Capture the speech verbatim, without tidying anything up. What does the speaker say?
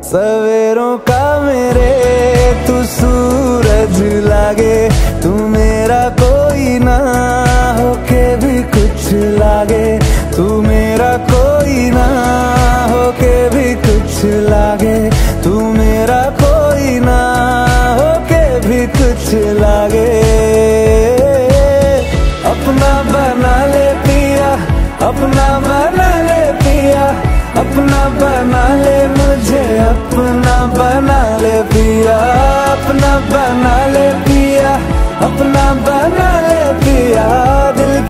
सवेरों का मेरे तू सूरज लागे, तू मेरा कोई ना होके भी कुछ लागे, तू मेरा कोई ना होके भी कुछ लागे, तू मेरा कोई ना होके भी कुछ लागे। अपना बना ले पिया, अपना बना ले पिया, अपना बना ले मुझे, अपना बना ले पिया, अपना बना ले पिया, अपना बना ले पिया। दिल